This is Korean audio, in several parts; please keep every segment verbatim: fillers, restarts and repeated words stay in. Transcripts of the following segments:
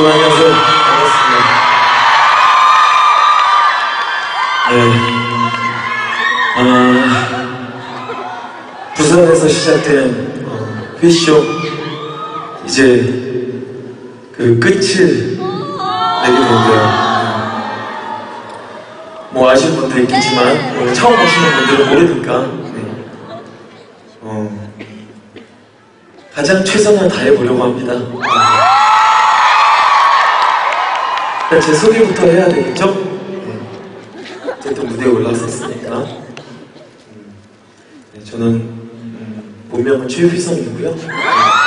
여러분 안녕하세요. 반갑습니다. 네. 어, 부산에서 시작된 어, 휘쇼 이제 그 끝을 내게 되는데요. 뭐 아시는 분도 있겠지만 뭐 처음 오시는 분들은 모르니까 네. 어, 가장 최선을 다해보려고 합니다. 일단 제 소개부터 해야 되겠죠? 네. 어쨌든 무대에 올라왔었으니까. 음, 네, 저는 음, 본명은 최휘성이고요. 네.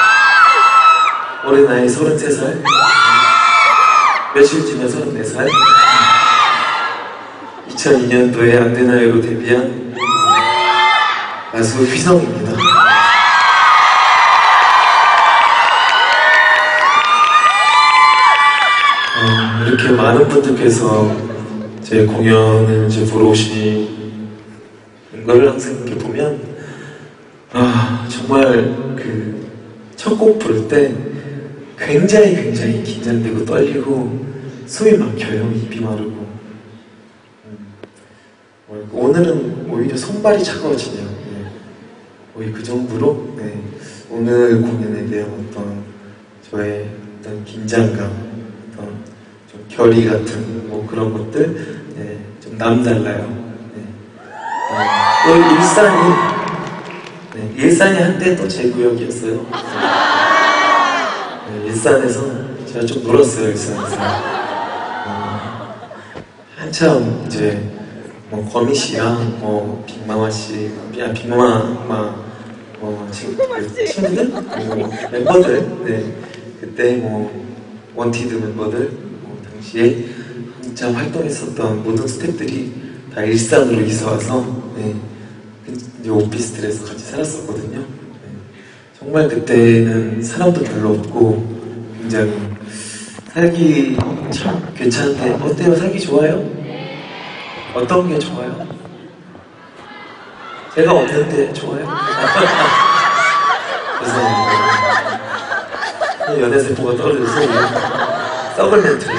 올해 나이 서른세 살, 며칠 뒤면 서른네 살. 이천이 년도에 안되나요로 데뷔한 가수 휘성입니다. 어, 이렇게 많은 분들께서 제 공연을 이제 보러 오시는 걸 항상 이렇게 보면 아 정말 그 첫 곡 부를 때 굉장히 굉장히 긴장되고 떨리고 숨이 막혀요. 입이 마르고. 음, 오늘은 오히려 손발이 차가워지네요. 네. 거의 그 정도로 네. 오늘 공연에 대한 어떤 저의 어떤 긴장감, 어떤 좀 결의 같은 뭐 그런 것들 네. 좀 남달라요. 네. 어, 또 일산이 네. 일산이 한때 또 제 구역이었어요. 네. 일산에서 제가 좀 놀았어요. 일산에서 어, 한참 이제 뭐 거미 씨랑 뭐 빅마마 씨, 야 빅마마 뭐 친구들, 친구들, 뭐 멤버들, 네 그때 뭐 원티드 멤버들, 뭐 당시에 한참 활동했었던 모든 스태프들이 다 일산으로 이사 와서 네, 이제 오피스텔에서 같이 살았었거든요. 네, 정말 그때는 사람도 별로 없고 굉장히 살기 참 괜찮은데 어때요? 살기 좋아요? 어떤 게 좋아요? 제가 없는데 좋아요? 그래서 연애세포가 떨어져서 썩을 멘트를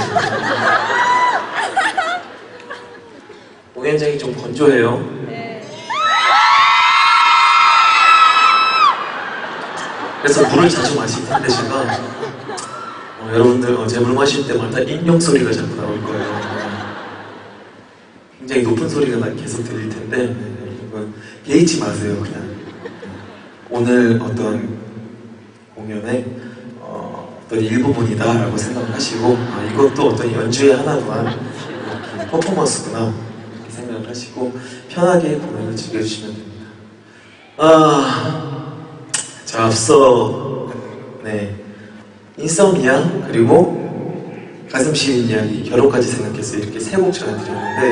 공연장이 좀 건조해요. 그래서 물을 자주 마실 텐데 제가 어, 여러분들 어제 물 마실 때마다 인용 소리가 자꾸 나올 거예요. 굉장히 높은 소리가 계속 들릴 텐데 여러분 개의치 마세요. 그냥 오늘 어떤 공연의 어, 어떤 일부분이다 라고 생각하시고 아, 이것도 어떤 연주의 하나구나 퍼포먼스구나 이렇게 생각을 하시고 편하게 공연을 즐겨주시면 됩니다. 아, 자 앞서 네 인썸니아 그리고 가슴 시린 이야기 결혼까지 생각해서 이렇게 세 곡 전해드렸는데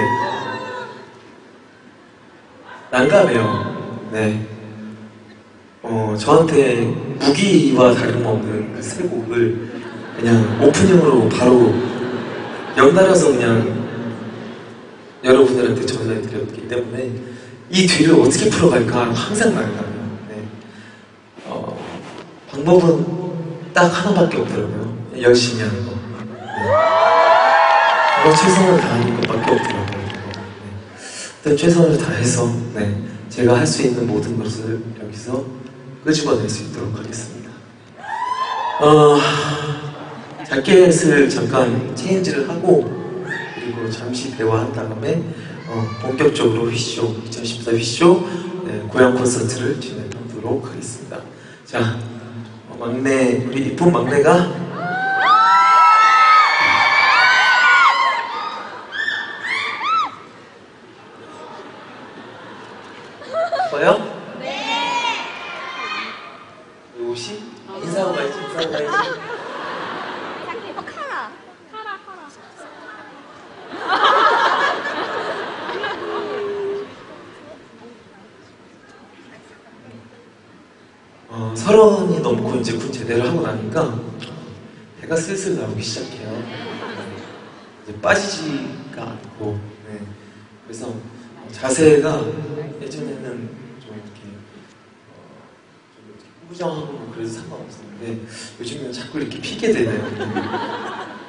난감해요. 네. 어, 저한테 무기와 다름없는 그 세 곡을 그냥 오프닝으로 바로 연달아서 그냥 여러분들한테 전해드렸기 때문에 이 뒤를 어떻게 풀어갈까 항상 난감해요. 네. 어, 방법은 딱 하나밖에 없더라고요. 열심히 하는 거. 네. 최선을 다하는 것밖에 없더라고요. 일단 최선을 다해서 네, 제가 할 수 있는 모든 것을 여기서 끄집어낼 수 있도록 하겠습니다. 어, 자켓을 잠깐 체인지를 하고 그리고 잠시 대화한 다음에 어, 본격적으로 휘쇼, 이천십사 휘쇼 네, 고향 콘서트를 진행하도록 하겠습니다. 자, 어, 막내, 우리 이쁜 막내가 뭐요? 네! 옷이? 인사하고 가야지, 인사하고 가야지. 어, 카라! 카라, 카라. 어, 서른이 넘고 이제 군 제대를 하고 나니까 해가 슬슬 나오기 시작해요. 이제 빠지지가 않고 네. 그래서 자세가 예전에는 후정하고 그래서 상관없었는데 요즘은 자꾸 이렇게 피게 되네요.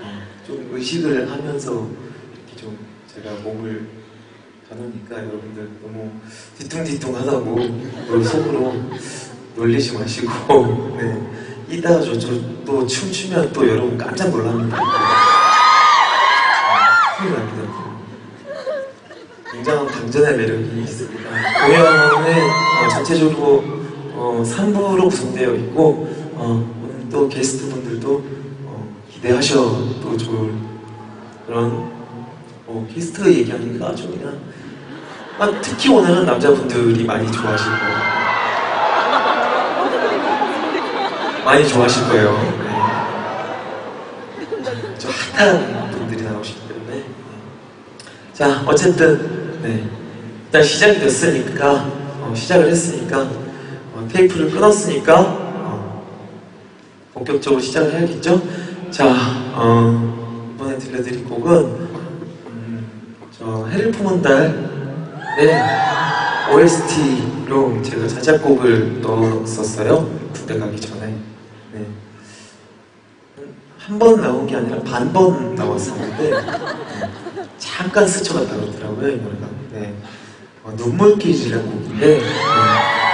좀 의식을 하면서 이렇게 좀 제가 몸을 가누니까 여러분들 너무 뒤뚱뒤뚱하다고 속으로 놀리지 마시고 네. 이따가 저 또 춤추면 또 여러분 깜짝 놀랍니다. 큰일 납니다. 굉장한 반전의 매력이 있습니다. 공연은 어, 전체적으로 어, 삼 부로 구성되어 있고 어, 오늘 또 게스트분들도 어, 기대하셔도 좋을 그런 어, 게스트 얘기하니까 좀 그냥 아, 특히 오늘은 남자분들이 많이 좋아하실 거예요. 많이 좋아하실 거예요. 네. 좀 핫한 분들이 나오시기 때문에. 네. 자, 어쨌든 네. 일단 시작이 됐으니까 어, 시작을 했으니까 어, 테이프를 끊었으니까 어, 본격적으로 시작을 해야겠죠? 자, 어, 이번에 들려드릴 곡은 음, 저 해를 품은 달의 오에스티로 제가 자작곡을 넣었었어요. 군대 가기 전에. 네. 한 번 나온 게 아니라 반 번 나왔었는데 네. 잠깐 스쳐갔다 그러더라고요, 이 노래가. 네. 어, 눈물길이라는 곡인데 네.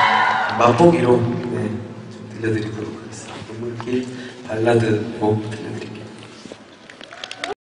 맛보기로 네. 좀 들려드리도록 하겠습니다. 눈물길 발라드 곡 들려드리겠습니다.